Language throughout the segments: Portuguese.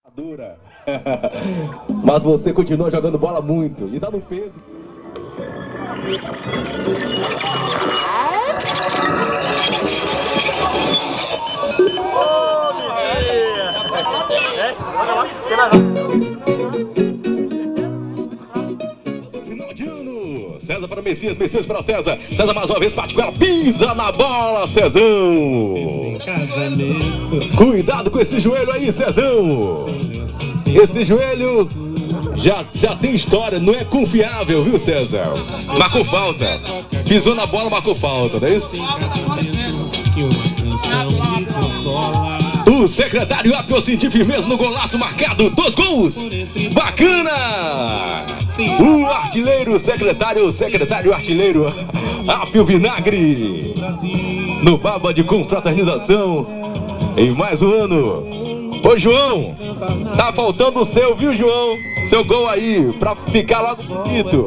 Dura. Mas você continua jogando bola muito e dá no peso. Final de ano. César para Messias, Messias para César. César mais uma vez parte com ela, pisa na bola, Cezão. Cuidado com esse joelho aí, Cezão. Esse joelho já tem história, não é confiável, viu, César? Marcou falta. Pisou na bola, marcou falta, não é isso? O secretário Apio sentiu firmeza no golaço marcado. 2 gols. Bacana. O artilheiro, secretário artilheiro Apio Vinagre. No baba de confraternização. Em mais um ano. Ô João, tá faltando o seu, viu, João? Seu gol aí, pra ficar lá no bonito.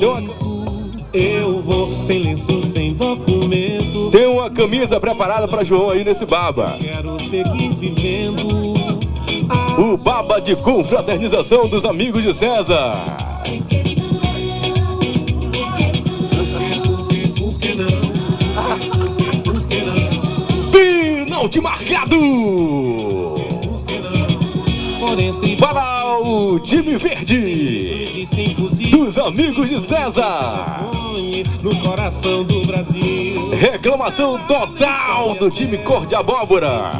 Eu vou sem lenço, sem documento. Tem uma camisa preparada pra João aí nesse baba. Quero seguir vivendo. O baba de confraternização dos amigos de César. Pênalti marcado para o time verde dos amigos de César. No coração do Brasil. Reclamação total do time cor de abóbora.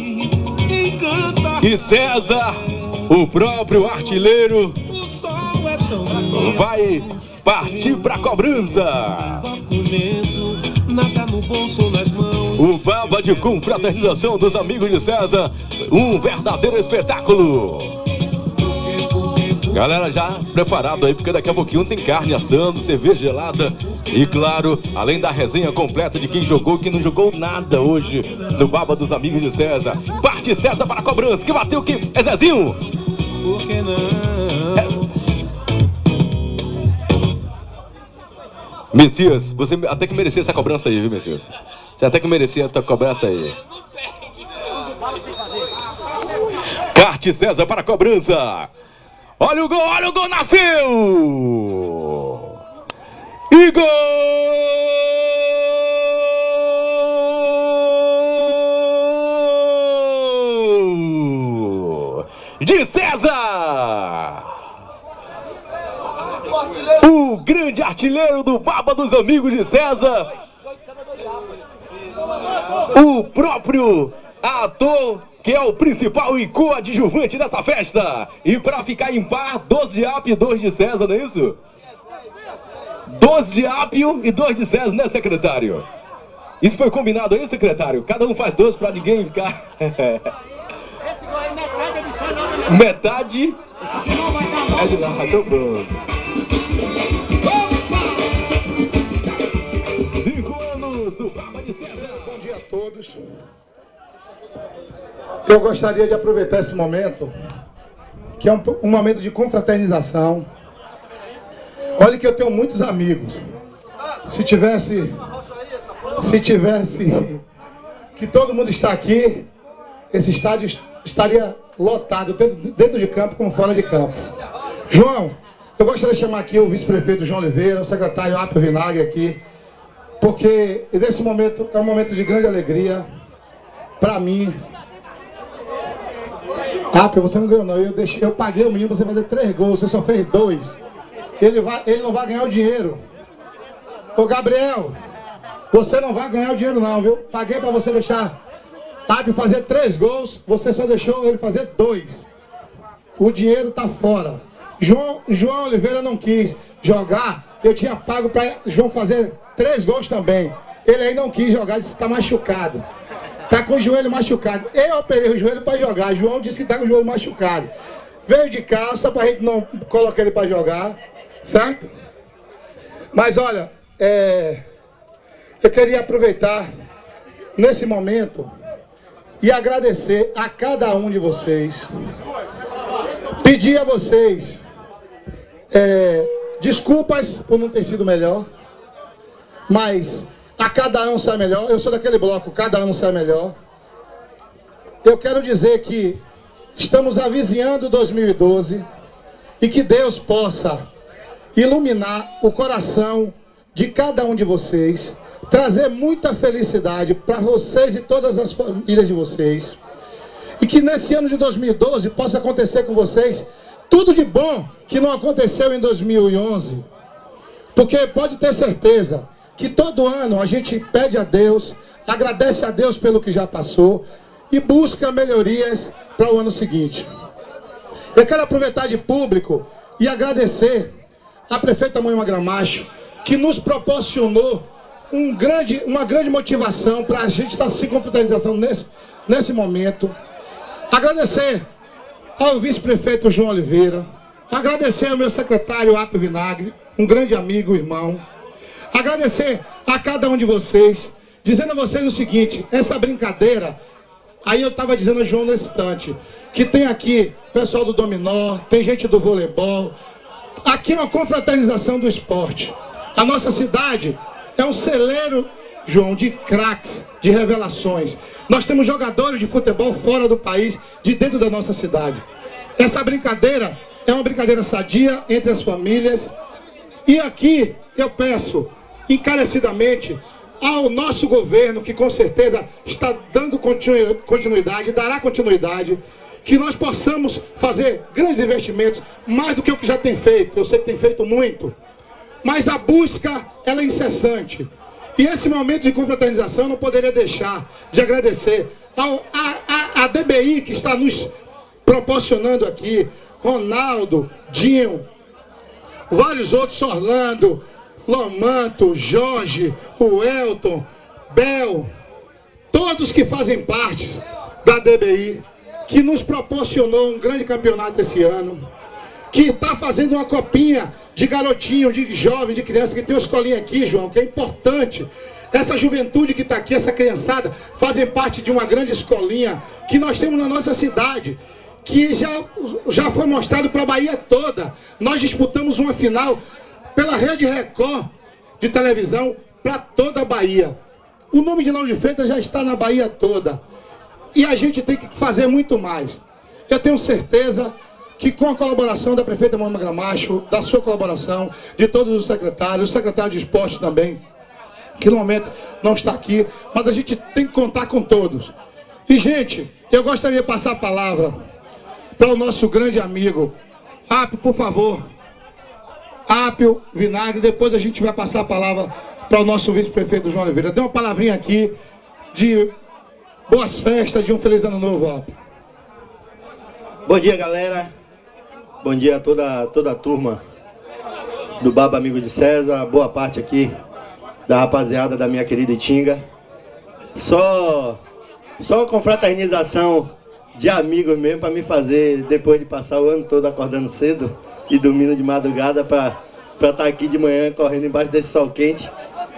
E César, o próprio artilheiro, vai partir para a cobrança. Nada no bolso, nas mãos. O baba de confraternização dos amigos de César, um verdadeiro espetáculo. Galera já preparado aí, porque daqui a pouquinho tem carne assando, cerveja gelada e, claro, além da resenha completa de quem jogou e quem não jogou nada hoje no baba dos amigos de César. Parte César para a cobrança, que bateu quem? É Zezinho? Por que não? Messias, você até que merecia essa cobrança aí, viu, Messias? Você até que merecia essa cobrança aí. Carte César para a cobrança. Olha o gol, nasceu! E gol! De César! O grande artilheiro do baba dos amigos de César, o próprio ator que é o principal e coadjuvante dessa festa. E para ficar em par, 12 de Apio e 2 de César, não é isso? 12 de Apio e 2 de César, né, secretário? Isso foi combinado aí, secretário? Cada um faz 2 para ninguém ficar... Esse gol aí, metade é de César, metade senão vai dar mal. é de lá, então pronto. 5 anos do baba de César. Bom dia a todos. Eu gostaria de aproveitar esse momento, que é um momento de confraternização. Olha que eu tenho muitos amigos. Se tivesse que todo mundo está aqui, esse estádio estaria lotado, dentro de campo como fora de campo. João, eu gostaria de chamar aqui o vice-prefeito João Oliveira, o secretário Apio Vinagre aqui, porque nesse momento é um momento de grande alegria para mim. Apio, você não ganhou não, eu paguei o menino, você fazer 3 gols, você só fez 2. Ele não vai ganhar o dinheiro. Ô Gabriel, você não vai ganhar o dinheiro não, viu? Paguei para você deixar Apio fazer 3 gols, você só deixou ele fazer 2. O dinheiro tá fora. João Oliveira não quis jogar, eu tinha pago para João fazer 3 gols também. Ele aí não quis jogar, disse que tá machucado. Tá com o joelho machucado. Eu operei o joelho para jogar. João disse que tá com o joelho machucado. Veio de calça pra gente não colocar ele para jogar, certo? Mas olha, eu queria aproveitar nesse momento e agradecer a cada um de vocês. Pedir a vocês desculpas por não ter sido melhor, mas a cada ano sai melhor. Eu sou daquele bloco, cada ano sai melhor. Eu quero dizer que estamos avizinhando 2012 e que Deus possa iluminar o coração de cada um de vocês, trazer muita felicidade para vocês e todas as famílias de vocês, e que nesse ano de 2012 possa acontecer com vocês tudo de bom que não aconteceu em 2011, porque pode ter certeza que todo ano a gente pede a Deus, agradece a Deus pelo que já passou e busca melhorias para o ano seguinte. Eu quero aproveitar de público e agradecer a prefeita Moema Gramacho, que nos proporcionou uma grande motivação para a gente estar se confraternização nesse momento. Agradecer ao vice-prefeito João Oliveira, agradecer ao meu secretário Apio Vinagre, um grande amigo, irmão. Agradecer a cada um de vocês, dizendo a vocês o seguinte: essa brincadeira, aí eu estava dizendo a João nesse instante, que tem aqui pessoal do dominó, tem gente do voleibol, aqui é uma confraternização do esporte. A nossa cidade é um celeiro, João, de craques, de revelações. Nós temos jogadores de futebol fora do país, de dentro da nossa cidade. Essa brincadeira é uma brincadeira sadia entre as famílias. E aqui eu peço encarecidamente ao nosso governo, que com certeza está dando continuidade, dará continuidade, que nós possamos fazer grandes investimentos, mais do que o que já tem feito. Eu sei que tem feito muito, mas a busca, ela é incessante. E esse momento de confraternização eu não poderia deixar de agradecer a DBI, que está nos proporcionando aqui, Ronaldo, Dinho, vários outros, Orlando, Lomanto, Jorge, o Elton, Bel, todos que fazem parte da DBI, que nos proporcionou um grande campeonato esse ano, que está fazendo uma copinha de garotinho, de jovem, de criança, que tem uma escolinha aqui, João, que é importante. Essa juventude que está aqui, essa criançada, fazem parte de uma grande escolinha que nós temos na nossa cidade, que já foi mostrado para a Bahia toda. Nós disputamos uma final pela Rede Record de televisão para toda a Bahia. O nome de Lauro de Freitas já está na Bahia toda. E a gente tem que fazer muito mais. Eu tenho certeza que com a colaboração da prefeita Moema Gramacho, da sua colaboração, de todos os secretários, o secretário de esporte também, que no momento não está aqui, mas a gente tem que contar com todos. E, gente, eu gostaria de passar a palavra para o nosso grande amigo Apio, por favor. Apio Vinagre, depois a gente vai passar a palavra para o nosso vice-prefeito João Oliveira. Dê uma palavrinha aqui de boas festas, de um feliz ano novo, Apio. Bom dia, galera. Bom dia a toda a turma do Baba Amigo de César, boa parte aqui da rapaziada da minha querida Itinga. Só uma confraternização de amigos mesmo para me fazer, depois de passar o ano todo acordando cedo e dormindo de madrugada, para estar aqui de manhã correndo embaixo desse sol quente.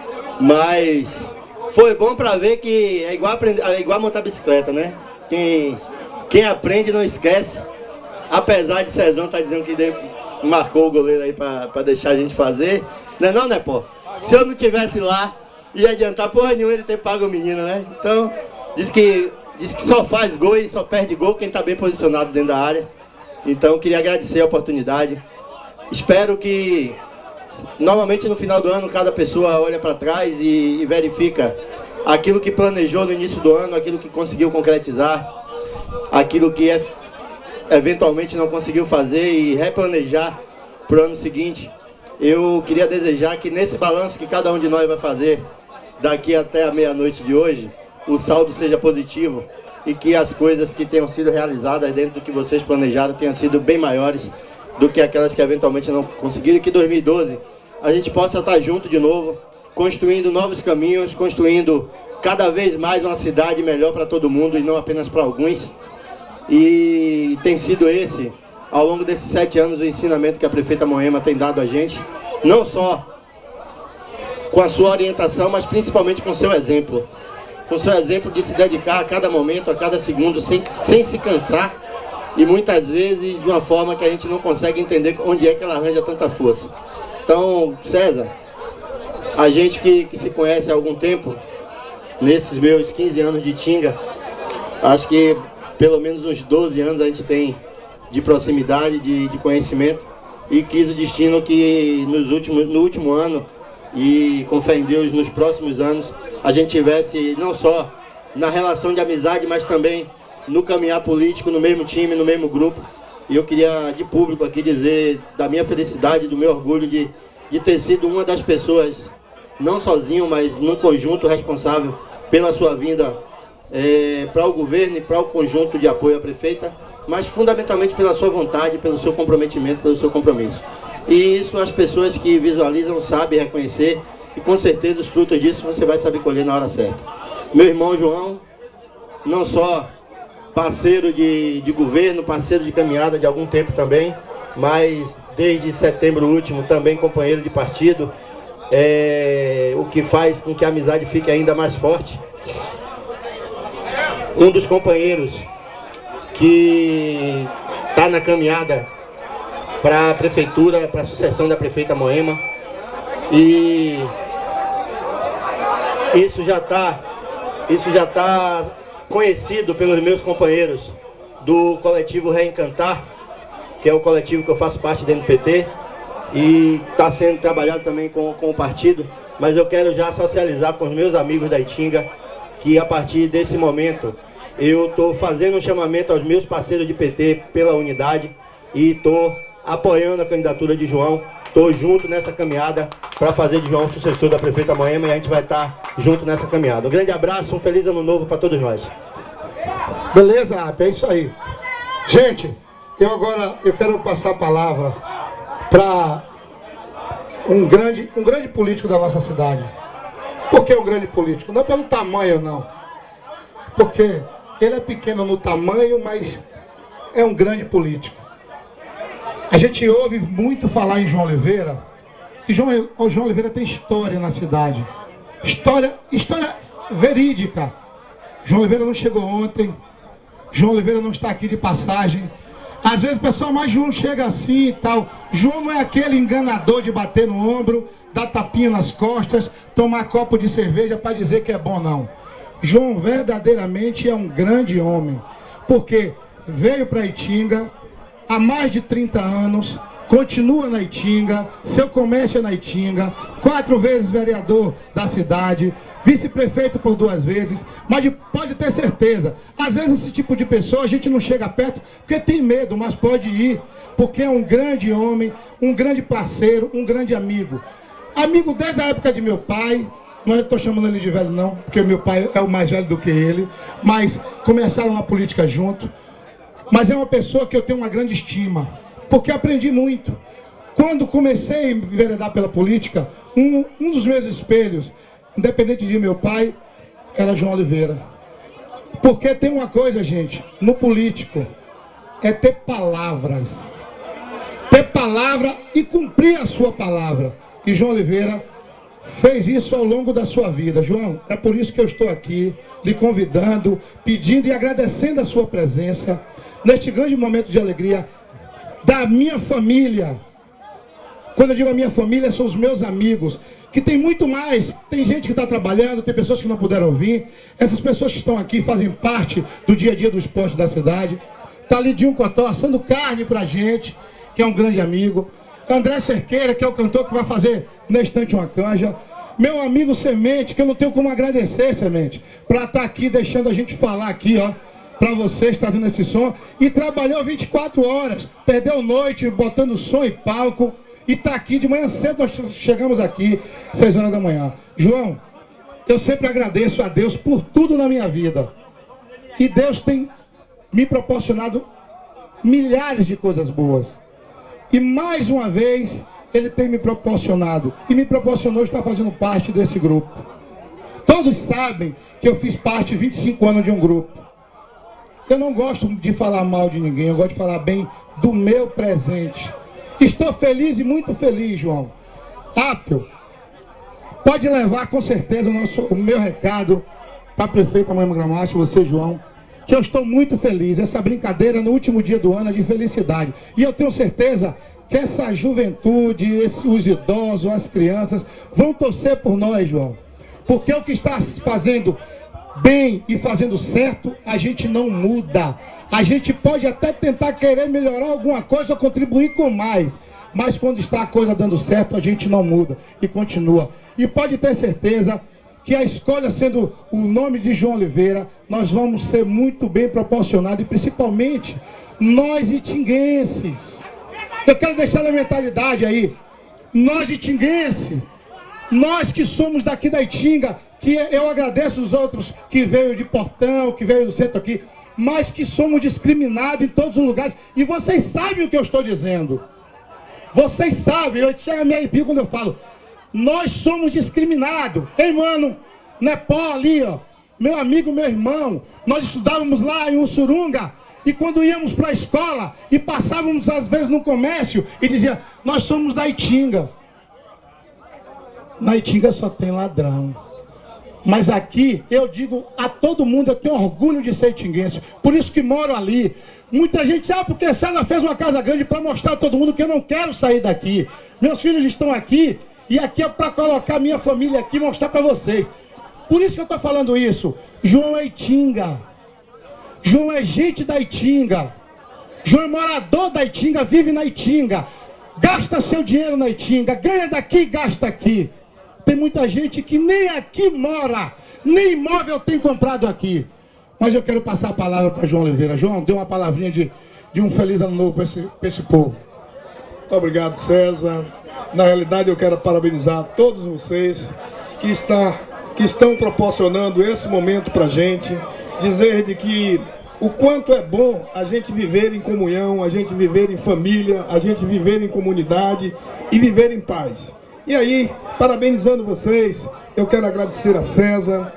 Mas foi bom para ver que é igual montar bicicleta, né? Quem aprende não esquece. Apesar de Cezão estar dizendo que marcou o goleiro aí para deixar a gente fazer. Não é não, né, pô? Se eu não tivesse lá, ia adiantar porra nenhuma ele ter pago o menino, né? Então, diz que só faz gol e só perde gol quem está bem posicionado dentro da área. Então, queria agradecer a oportunidade. Espero que, normalmente no final do ano, cada pessoa olha para trás e verifica aquilo que planejou no início do ano, aquilo que conseguiu concretizar, aquilo que eventualmente não conseguiu fazer e replanejar para o ano seguinte. Eu queria desejar que nesse balanço que cada um de nós vai fazer daqui até a meia-noite de hoje, o saldo seja positivo e que as coisas que tenham sido realizadas dentro do que vocês planejaram tenham sido bem maiores do que aquelas que eventualmente não conseguiram, e que em 2012 a gente possa estar junto de novo, construindo novos caminhos, construindo cada vez mais uma cidade melhor para todo mundo e não apenas para alguns. E tem sido esse, ao longo desses 7 anos, o ensinamento que a prefeita Moema tem dado a gente, não só com a sua orientação, mas principalmente com o seu exemplo. Com o seu exemplo de se dedicar a cada momento, a cada segundo, sem se cansar, e muitas vezes de uma forma que a gente não consegue entender onde é que ela arranja tanta força. Então, César, a gente que se conhece há algum tempo, nesses meus 15 anos de Itinga, acho que pelo menos uns 12 anos a gente tem de proximidade, de conhecimento, e quis o destino que no último ano, e com fé em Deus, nos próximos anos, a gente tivesse não só na relação de amizade, mas também no caminhar político, no mesmo time, no mesmo grupo. E eu queria, de público aqui, dizer da minha felicidade, do meu orgulho de ter sido uma das pessoas, não sozinho, mas no conjunto responsável pela sua vinda para o governo e para o conjunto de apoio à prefeita, mas fundamentalmente pela sua vontade, pelo seu comprometimento, pelo seu compromisso. E isso as pessoas que visualizam sabem reconhecer, e com certeza os frutos disso você vai saber colher na hora certa. Meu irmão João, não só parceiro de governo, parceiro de caminhada de algum tempo também, mas desde setembro último também companheiro de partido, o que faz com que a amizade fique ainda mais forte. Um dos companheiros que está na caminhada para a prefeitura, para a sucessão da prefeita Moema, e isso já está conhecido pelos meus companheiros do coletivo Reencantar, que é o coletivo que eu faço parte dentro do PT, e está sendo trabalhado também com o partido, mas eu quero já socializar com os meus amigos da Itinga, que a partir desse momento eu estou fazendo um chamamento aos meus parceiros de PT pela unidade, e estou apoiando a candidatura de João. Estou junto nessa caminhada para fazer de João o sucessor da prefeita Moema, e a gente vai estar junto nessa caminhada. Um grande abraço, um feliz ano novo para todos nós. Beleza, é isso aí. Gente, eu quero passar a palavra para um grande político da nossa cidade. Por que um grande político? Não pelo tamanho, não. Porque ele é pequeno no tamanho, mas é um grande político. A gente ouve muito falar em João Oliveira, e João Oliveira tem história na cidade. História verídica. João Oliveira não chegou ontem, João Oliveira não está aqui de passagem. Às vezes o pessoal, mas João chega assim e tal. João não é aquele enganador de bater no ombro, dar tapinha nas costas, tomar copo de cerveja para dizer que é bom, não. João verdadeiramente é um grande homem, porque veio para Itinga há mais de 30 anos, continua na Itinga, seu comércio é na Itinga, 4 vezes vereador da cidade, vice-prefeito por 2 vezes, mas pode ter certeza, às vezes esse tipo de pessoa a gente não chega perto porque tem medo, mas pode ir, porque é um grande homem, um grande parceiro, um grande amigo. Amigo desde a época de meu pai. Não estou chamando ele de velho não, porque meu pai é o mais velho do que ele, mas começaram a política junto. Mas é uma pessoa que eu tenho uma grande estima, porque aprendi muito. Quando comecei a enveredar pela política, um dos meus espelhos, independente de meu pai, era João Oliveira. Porque tem uma coisa, gente, no político, é ter palavras. Ter palavra e cumprir a sua palavra. E João Oliveira fez isso ao longo da sua vida. João, é por isso que eu estou aqui, lhe convidando, pedindo e agradecendo a sua presença, neste grande momento de alegria da minha família. Quando eu digo a minha família, são os meus amigos, que tem muito mais, tem gente que está trabalhando, tem pessoas que não puderam vir, essas pessoas que estão aqui fazem parte do dia a dia do esporte da cidade. Está ali Dinho Cotó assando carne pra gente, que é um grande amigo. André Cerqueira, que é o cantor que vai fazer na estante uma canja. Meu amigo Semente, que eu não tenho como agradecer, Semente, para estar aqui deixando a gente falar aqui, ó, para vocês, trazendo esse som. E trabalhou 24 horas, perdeu noite, botando som e palco. E está aqui de manhã cedo, nós chegamos aqui, 6 horas da manhã. João, eu sempre agradeço a Deus por tudo na minha vida. E Deus tem me proporcionado milhares de coisas boas. E mais uma vez, Ele tem me proporcionado. E me proporcionou estar fazendo parte desse grupo. Todos sabem que eu fiz parte 25 anos de um grupo. Eu não gosto de falar mal de ninguém, eu gosto de falar bem do meu presente. Estou feliz e muito feliz, João. Apio, pode levar com certeza o meu recado para a prefeita Moema Gramacho, você, João, que eu estou muito feliz. Essa brincadeira no último dia do ano é de felicidade. E eu tenho certeza que essa juventude, os idosos, as crianças, vão torcer por nós, João. Porque o que está fazendo bem e fazendo certo, a gente não muda. A gente pode até tentar querer melhorar alguma coisa ou contribuir com mais, mas quando está a coisa dando certo, a gente não muda e continua. E pode ter certeza que a escolha sendo o nome de João Oliveira, nós vamos ser muito bem proporcionados, e principalmente nós itinguenses. Eu quero deixar na mentalidade aí, nós itinguenses, nós que somos daqui da Itinga, que eu agradeço os outros que veio de Portão, que veio do centro aqui, mas que somos discriminados em todos os lugares, e vocês sabem o que eu estou dizendo. Vocês sabem, eu chego a me arrepio quando eu falo, nós somos discriminados. Ei, mano, Nepó ali, ó, meu amigo, meu irmão, nós estudávamos lá em Ussurunga, e quando íamos para a escola, e passávamos às vezes no comércio, e dizia, nós somos da Itinga. Na Itinga só tem ladrão. Mas aqui, eu digo a todo mundo, eu tenho orgulho de ser itinguense, por isso que moro ali. Muita gente sabe porque César fez uma casa grande para mostrar a todo mundo que eu não quero sair daqui. Meus filhos estão aqui, e aqui é para colocar minha família aqui e mostrar para vocês. Por isso que eu estou falando isso. João é Itinga. João é gente da Itinga. João é morador da Itinga, vive na Itinga. Gasta seu dinheiro na Itinga, ganha daqui e gasta aqui. Tem muita gente que nem aqui mora, nem imóvel tem comprado aqui. Mas eu quero passar a palavra para João Oliveira. João, dê uma palavrinha de um feliz ano novo para esse povo. Muito obrigado, César. Na realidade, eu quero parabenizar todos vocês que estão proporcionando esse momento para a gente. Dizer de que o quanto é bom a gente viver em comunhão, a gente viver em família, a gente viver em comunidade e viver em paz. E aí, parabenizando vocês, eu quero agradecer a César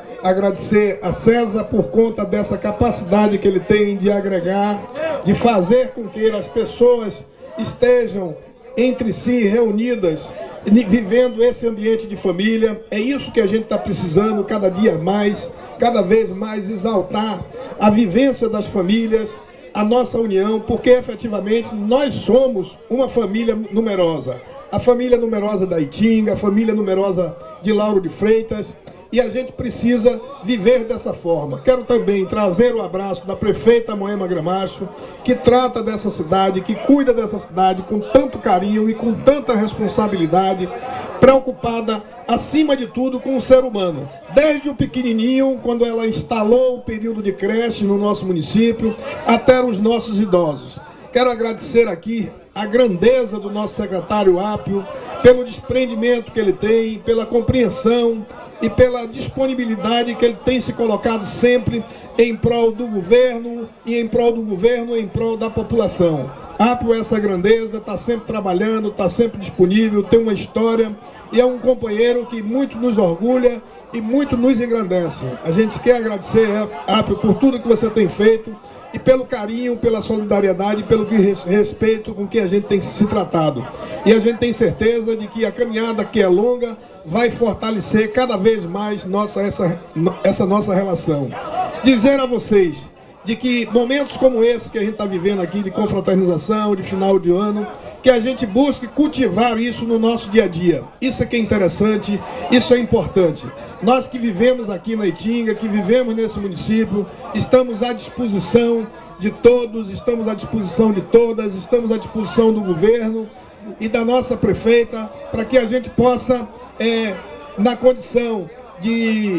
por conta dessa capacidade que ele tem de agregar, de fazer com que as pessoas estejam entre si reunidas, vivendo esse ambiente de família. É isso que a gente está precisando cada dia mais, cada vez mais exaltar a vivência das famílias, a nossa união, porque efetivamente nós somos uma família numerosa. A família numerosa da Itinga, a família numerosa de Lauro de Freitas, e a gente precisa viver dessa forma. Quero também trazer o abraço da prefeita Moema Gramacho, que trata dessa cidade, que cuida dessa cidade com tanto carinho e com tanta responsabilidade, preocupada, acima de tudo, com o ser humano. Desde o pequenininho, quando ela instalou o período de creche no nosso município, até os nossos idosos. Quero agradecer aqui a grandeza do nosso secretário Ápio, pelo desprendimento que ele tem, pela compreensão e pela disponibilidade que ele tem se colocado sempre em prol do governo, e em prol do governo, em prol da população. Ápio, essa grandeza, está sempre trabalhando, está sempre disponível, tem uma história, e é um companheiro que muito nos orgulha e muito nos engrandece. A gente quer agradecer, Ápio, por tudo que você tem feito, e pelo carinho, pela solidariedade, pelo respeito com que a gente tem se tratado. E a gente tem certeza de que a caminhada, que é longa, vai fortalecer cada vez mais essa nossa relação. Dizer a vocês de que momentos como esse que a gente está vivendo aqui, de confraternização, de final de ano, que a gente busque cultivar isso no nosso dia a dia. Isso é que é interessante, isso é importante. Nós que vivemos aqui na Itinga, que vivemos nesse município, estamos à disposição de todos, estamos à disposição de todas, estamos à disposição do governo e da nossa prefeita, para que a gente possa, na condição de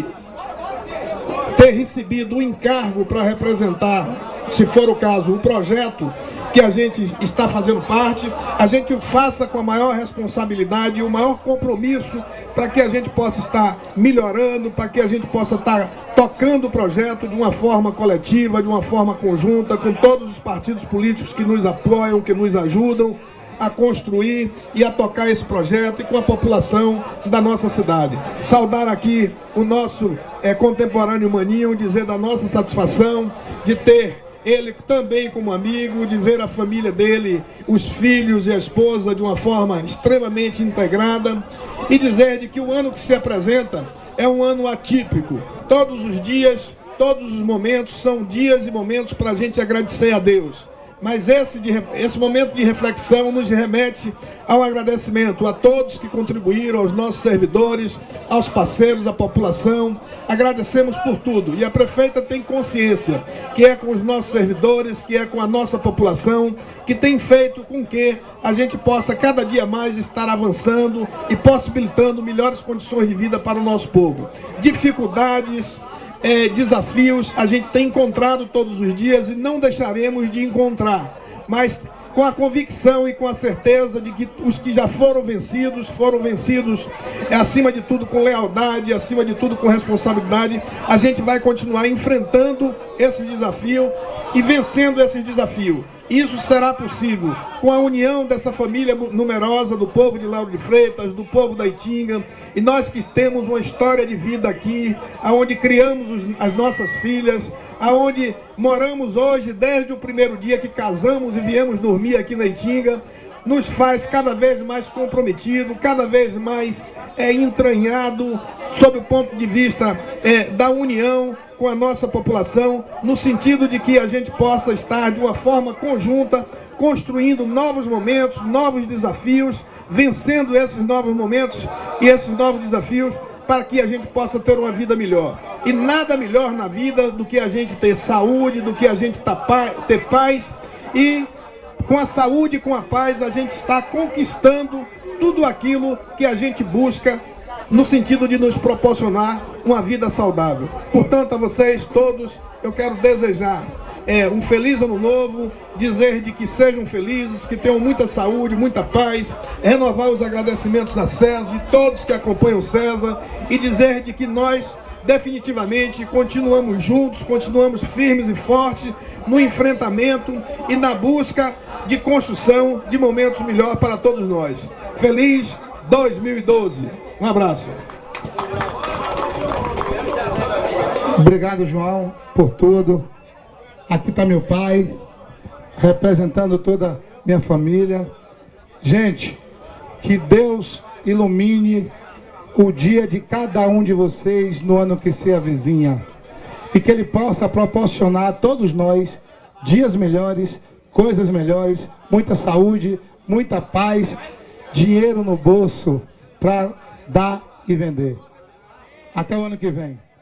ter recebido o encargo para representar, se for o caso, o projeto que a gente está fazendo parte, a gente o faça com a maior responsabilidade e o maior compromisso para que a gente possa estar melhorando, para que a gente possa estar tocando o projeto de uma forma coletiva, de uma forma conjunta, com todos os partidos políticos que nos apoiam, que nos ajudam a construir e a tocar esse projeto, e com a população da nossa cidade. Saudar aqui o nosso contemporâneo Maninho, dizer da nossa satisfação de ter ele também como amigo, de ver a família dele, os filhos e a esposa de uma forma extremamente integrada, e dizer de que o ano que se apresenta é um ano atípico. Todos os dias, todos os momentos são dias e momentos para a gente agradecer a Deus. mas esse momento de reflexão nos remete ao agradecimento a todos que contribuíram, aos nossos servidores, aos parceiros, à população. Agradecemos por tudo. E a prefeita tem consciência que é com os nossos servidores, que é com a nossa população, que tem feito com que a gente possa cada dia mais estar avançando e possibilitando melhores condições de vida para o nosso povo. Dificuldades, desafios a gente tem encontrado todos os dias e não deixaremos de encontrar, mas com a convicção e com a certeza de que os que já foram vencidos acima de tudo com lealdade, acima de tudo com responsabilidade. A gente vai continuar enfrentando esse desafio e vencendo esse desafio. Isso será possível com a união dessa família numerosa do povo de Lauro de Freitas, do povo da Itinga, e nós que temos uma história de vida aqui, aonde criamos as nossas filhas, aonde moramos hoje desde o primeiro dia que casamos e viemos dormir aqui na Itinga, nos faz cada vez mais comprometido, cada vez mais entranhado sob o ponto de vista da união com a nossa população, no sentido de que a gente possa estar de uma forma conjunta, construindo novos momentos, novos desafios, vencendo esses novos momentos e esses novos desafios, para que a gente possa ter uma vida melhor. E nada melhor na vida do que a gente ter saúde, do que a gente ter paz, e com a saúde e com a paz a gente está conquistando tudo aquilo que a gente busca no sentido de nos proporcionar uma vida saudável. Portanto, a vocês todos, eu quero desejar um feliz ano novo, dizer de que sejam felizes, que tenham muita saúde, muita paz, renovar os agradecimentos a César e todos que acompanham o César, e dizer de que nós definitivamente continuamos juntos, continuamos firmes e fortes no enfrentamento e na busca de construção de momentos melhores para todos nós. Feliz 2012. Um abraço. Obrigado, João, por tudo. Aqui está meu pai, representando toda minha família. Gente, que Deus ilumine o dia de cada um de vocês no ano que se avizinha. E que Ele possa proporcionar a todos nós dias melhores, coisas melhores, muita saúde, muita paz, dinheiro no bolso para dar e vender. Até o ano que vem.